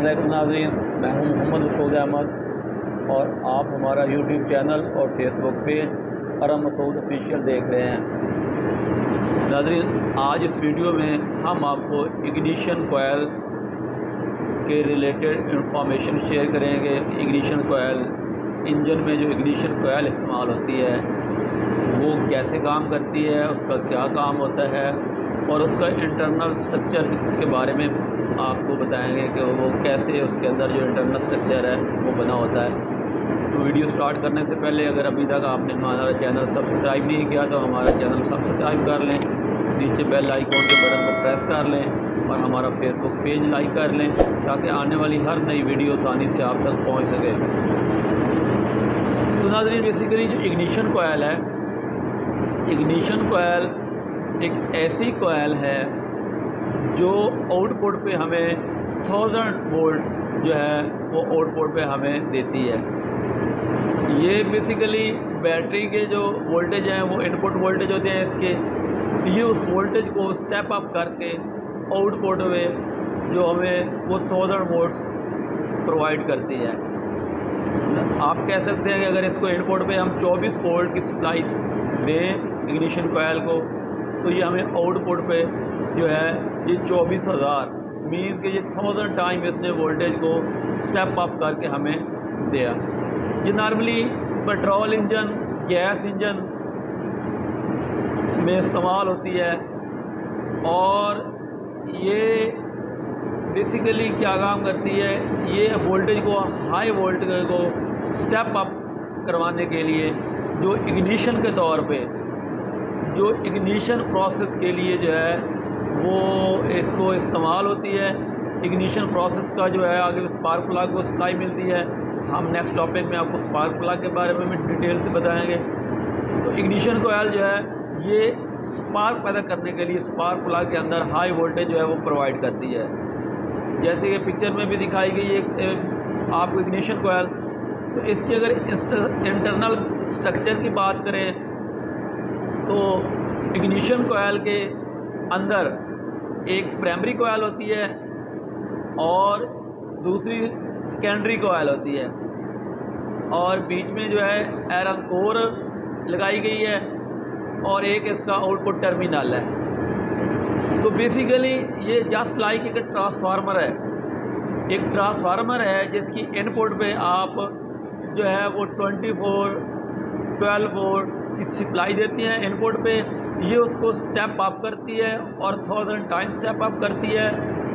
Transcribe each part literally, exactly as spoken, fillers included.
अस्सलामुअलैकुम नाज़रीन, मैं हूं मोहम्मद मसूद अहमद और आप हमारा यूट्यूब चैनल और Facebook page Aram Masood official देख रहे हैं। नाज़रीन, आज इस वीडियो में हम आपको इग्निशन कोयल के रिलेटेड इंफॉर्मेशन शेयर करेंगे। इग्निशन कोयल, इंजन में जो इग्निशन कोयल इस्तेमाल होती है वो कैसे काम करती है, उसका क्या काम होता है और उसका इंटरनल स्ट्रक्चर के बारे में आपको बताएंगे कि वो कैसे उसके अंदर जो इंटरनल स्ट्रक्चर है वो बना होता है। तो वीडियो स्टार्ट करने से पहले अगर अभी तक आपने हमारा चैनल सब्सक्राइब नहीं किया तो हमारा चैनल सब्सक्राइब कर लें, नीचे बेल आइकॉन के बटन को प्रेस कर लें और हमारा फेसबुक पेज लाइक कर लें ताकि आने वाली हर नई वीडियो आसानी से आप तक पहुँच सके। तो नाज़रीन, बेसिकली जो इग्निशन कोयल है, इग्निशन कोयल एक ऐसी कोयल है जो आउटपुट पे हमें थाउजेंड वोल्ट्स जो है वो आउटपुट पे हमें देती है। ये बेसिकली बैटरी के जो वोल्टेज हैं वो इनपुट वोल्टेज होते हैं इसके, ये उस वोल्टेज को स्टेप अप करके आउटपुट में जो हमें वो थाउजेंड वोल्ट्स प्रोवाइड करती है। आप कह सकते हैं कि अगर इसको इनपुट पे हम चौबीस वोल्ट की सप्लाई दें इग्निशन कोयल को तो ये हमें आउटपुट पे जो है ये चौबीस हज़ार मीन्स के ये थाउजेंड टाइम इसने वोल्टेज को स्टेप अप करके हमें दिया। ये normally petrol engine, gas engine में इस्तेमाल होती है और ये बेसिकली क्या काम करती है, ये वोल्टेज को, हाई वोल्टेज को स्टेप अप करवाने के लिए जो इग्निशन के तौर पे, जो इग्निशन प्रोसेस के लिए जो है वो इसको इस्तेमाल होती है। इग्निशन प्रोसेस का जो है आगे स्पार्क प्लग को सप्लाई मिलती है। हम नेक्स्ट टॉपिक में आपको स्पार्क प्लग के बारे में भी डिटेल से बताएंगे। तो इग्निशन कोयल जो है ये स्पार्क पैदा करने के लिए स्पार्क प्लग के अंदर हाई वोल्टेज जो है वो प्रोवाइड करती है। जैसे कि पिक्चर में भी दिखाई गई एक आपको इग्निशन कोयल। तो इसकी अगर इंटरनल स्ट्रक्चर की बात करें तो इग्निशन कोयल के अंदर एक प्राइमरी कोयल होती है और दूसरी सेकेंडरी कोयल होती है और बीच में जो है आयरन कोर लगाई गई है और एक इसका आउटपुट टर्मिनल है। तो बेसिकली ये जस्ट लाइक एक ट्रांसफार्मर है, एक ट्रांसफार्मर है जिसकी इनपुट पे आप जो है वो ट्वेंटी फोर ट्वेल्व वोल्ट की सप्लाई देती हैं इनपुट पे। ये उसको स्टेप अप करती है और थाउजेंड टाइम स्टेप अप करती है,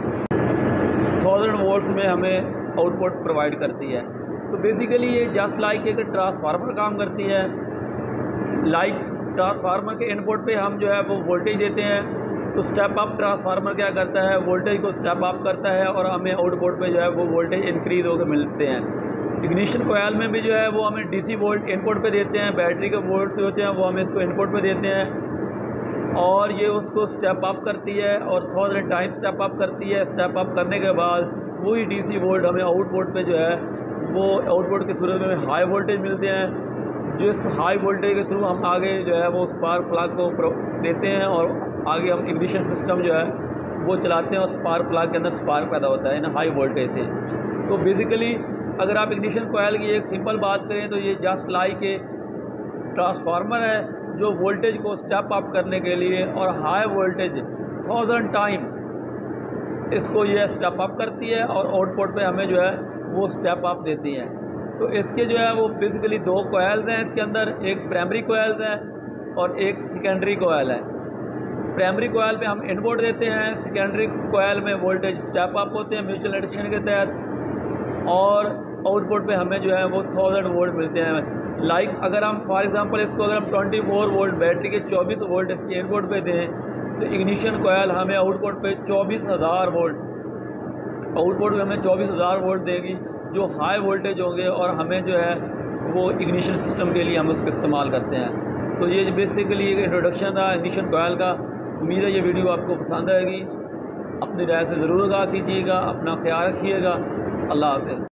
थाउजेंड वोल्ट्स में हमें आउटपुट प्रोवाइड करती है। तो बेसिकली ये जस्ट लाइक एक ट्रांसफार्मर काम करती है। लाइक ट्रांसफार्मर के इनपुट पे हम जो है वो वोल्टेज देते हैं तो स्टेप अप ट्रांसफार्मर क्या करता है, वोल्टेज को स्टेप अप करता है और हमें आउटपुट पे जो है वो वोल्टेज इंक्रीज़ होकर मिलते हैं। इग्निशन कोयल में भी जो है वो हमें डीसी वोल्ट इनपुट पे देते हैं, बैटरी के वोल्ट जो होते हैं वो हमें इसको इनपुट पे देते हैं और ये उसको स्टेप अप करती है और थाउजेंड टाइम स्टेप अप करती है। स्टेप अप करने के बाद वही डीसी वोल्ट हमें आउटपुट पे जो है वो आउटपुट की सूरत में हाई वोल्टेज मिलते हैं, जिस हाई वोल्टेज के थ्रू हम आगे जो है वो स्पार्क प्लग को देते हैं और आगे हम इग्निशन सिस्टम जो है वो चलाते हैं और स्पार्क प्लग के अंदर स्पार्क पैदा होता है ना हाई वोल्टेज से। तो बेसिकली अगर आप इग्निशन कोयल की एक सिंपल बात करें तो ये जस्ट लाइक एक ट्रांसफार्मर है जो वोल्टेज को स्टेप अप करने के लिए और हाई वोल्टेज थाउजेंड टाइम इसको ये स्टेप अप करती है और आउटपुट पे हमें जो है वो स्टेप अप देती है। तो इसके जो है वो बेसिकली दो कोयल्स हैं इसके अंदर, एक प्राइमरी कोयल्स है और एक सेकेंडरी कोयल है। प्राइमरी कोयल पे हम इनपुट देते हैं, सेकेंडरी कोयल में वोल्टेज स्टेप अप होते हैं म्यूचुअल एडिक्शन के तहत और आउटपुट पे हमें जो है वो थाउजेंड वोल्ट मिलते हैं। लाइक अगर हम फॉर एग्जांपल इसको अगर हम ट्वेंटी फोर वोल्ट बैटरी के चौबीस वोल्ट इसके इनपुट पे दें तो इग्निशन कोयल हमें आउटपुट पे चौबीस हज़ार वोल्ट आउटपुट पे हमें चौबीस हज़ार वोल्ट देगी जो हाई वोल्टेज होंगे और हमें जो है वो इग्निशन सिस्टम के लिए हम उसका इस्तेमाल करते हैं। तो ये बेसिकली एक इंट्रोडक्शन था इग्निशन कोयल का। उम्मीद है ये वीडियो आपको पसंद आएगी। अपनी राय से ज़रूर आगाह कीजिएगा, अपना ख्याल रखिएगा। अल्लाह हाफ़िज़।